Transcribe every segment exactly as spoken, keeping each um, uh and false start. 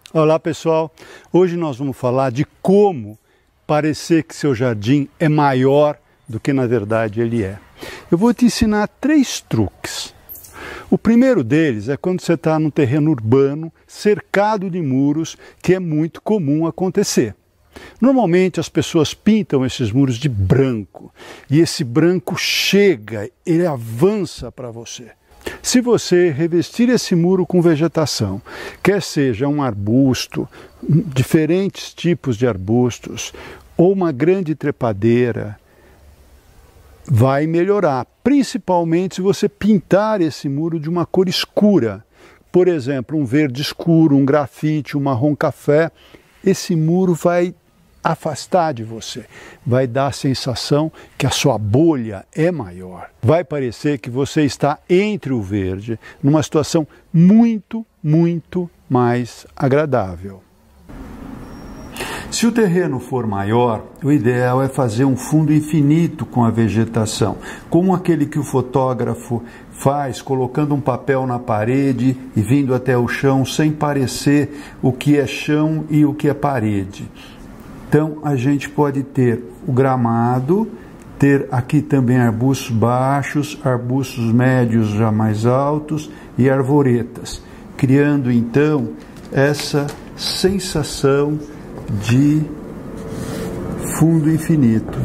Olá pessoal, hoje nós vamos falar de como parecer que seu jardim é maior do que na verdade ele é. Eu vou te ensinar três truques. O primeiro deles é quando você está num terreno urbano, cercado de muros, que é muito comum acontecer. Normalmente as pessoas pintam esses muros de branco e esse branco chega, ele avança para você. Se você revestir esse muro com vegetação, quer seja um arbusto, diferentes tipos de arbustos, ou uma grande trepadeira, vai melhorar, principalmente se você pintar esse muro de uma cor escura. Por exemplo, um verde escuro, um grafite, um marrom café, esse muro vai afastar de você, vai dar a sensação que a sua bolha é maior. Vai parecer que você está entre o verde, numa situação muito, muito mais agradável. Se o terreno for maior, o ideal é fazer um fundo infinito com a vegetação, como aquele que o fotógrafo faz, colocando um papel na parede e vindo até o chão sem parecer o que é chão e o que é parede. Então a gente pode ter o gramado, ter aqui também arbustos baixos, arbustos médios já mais altos e arvoretas, criando então essa sensação de fundo infinito.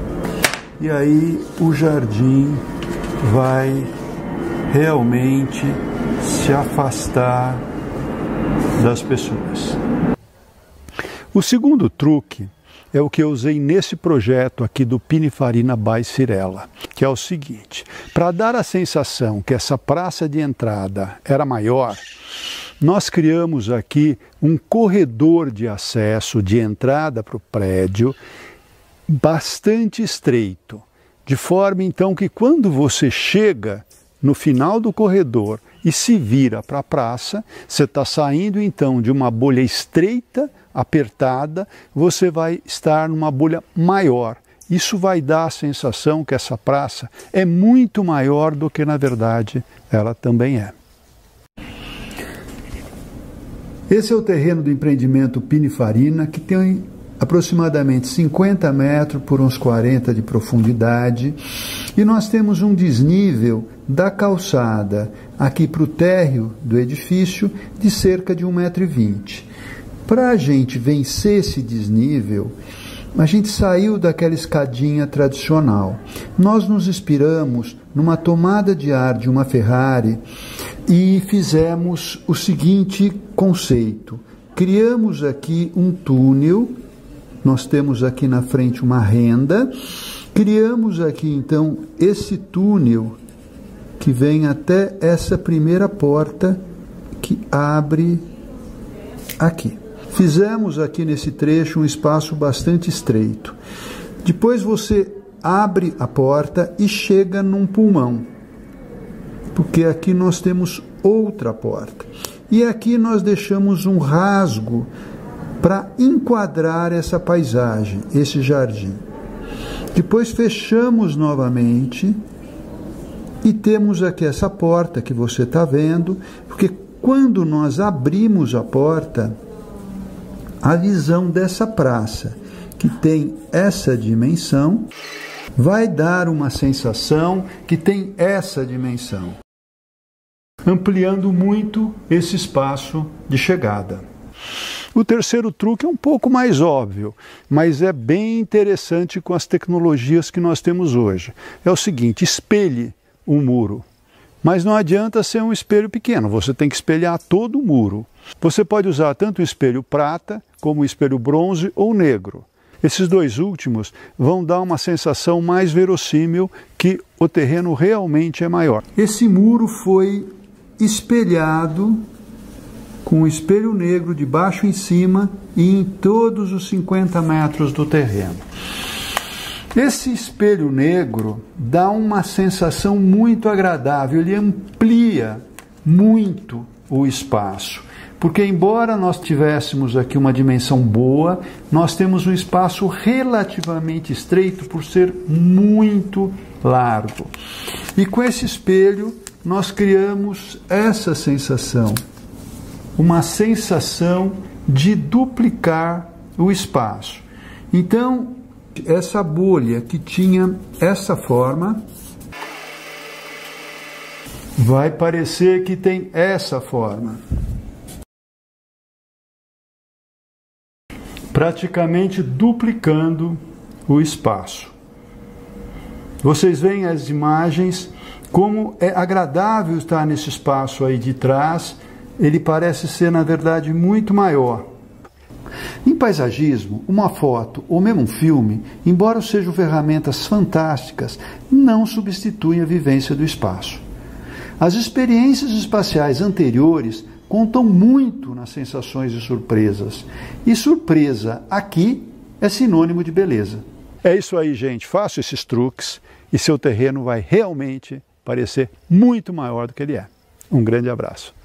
E aí o jardim vai realmente se afastar das pessoas. O segundo truque é o que eu usei nesse projeto aqui do Pininfarina by Cirella, que é o seguinte: para dar a sensação que essa praça de entrada era maior, nós criamos aqui um corredor de acesso, de entrada para o prédio, bastante estreito, de forma então que quando você chega no final do corredor e se vira para a praça, você está saindo então de uma bolha estreita, apertada, você vai estar numa bolha maior. Isso vai dar a sensação que essa praça é muito maior do que na verdade ela também é. Esse é o terreno do empreendimento Pininfarina, que tem aproximadamente cinquenta metros por uns quarenta de profundidade, e nós temos um desnível da calçada aqui para o térreo do edifício de cerca de um metro e vinte. Para a gente vencer esse desnível, a gente saiu daquela escadinha tradicional. Nós nos inspiramos numa tomada de ar de uma Ferrari e fizemos o seguinte conceito. Criamos aqui um túnel, nós temos aqui na frente uma renda, criamos aqui então esse túnel que vem até essa primeira porta que abre aqui. Fizemos aqui nesse trecho um espaço bastante estreito. Depois você abre a porta e chega num pulmão, porque aqui nós temos outra porta. E aqui nós deixamos um rasgo para enquadrar essa paisagem, esse jardim. Depois fechamos novamente e temos aqui essa porta que você está vendo, porque quando nós abrimos a porta, a visão dessa praça, que tem essa dimensão, vai dar uma sensação que tem essa dimensão, ampliando muito esse espaço de chegada. O terceiro truque é um pouco mais óbvio, mas é bem interessante com as tecnologias que nós temos hoje. É o seguinte: espelhe um muro. Mas não adianta ser um espelho pequeno, você tem que espelhar todo o muro. Você pode usar tanto o espelho prata, como o espelho bronze ou negro. Esses dois últimos vão dar uma sensação mais verossímil que o terreno realmente é maior. Esse muro foi espelhado com o espelho negro de baixo em cima e em todos os cinquenta metros do terreno. Esse espelho negro dá uma sensação muito agradável, ele amplia muito o espaço, porque embora nós tivéssemos aqui uma dimensão boa, nós temos um espaço relativamente estreito por ser muito largo. E com esse espelho nós criamos essa sensação, uma sensação de duplicar o espaço. Então, essa bolha que tinha essa forma, vai parecer que tem essa forma. Praticamente duplicando o espaço. Vocês veem as imagens, como é agradável estar nesse espaço aí de trás, ele parece ser, na verdade, muito maior. Em paisagismo, uma foto ou mesmo um filme, embora sejam ferramentas fantásticas, não substituem a vivência do espaço. As experiências espaciais anteriores contam muito nas sensações e surpresas. E surpresa aqui é sinônimo de beleza. É isso aí, gente. Faça esses truques e seu terreno vai realmente parecer muito maior do que ele é. Um grande abraço.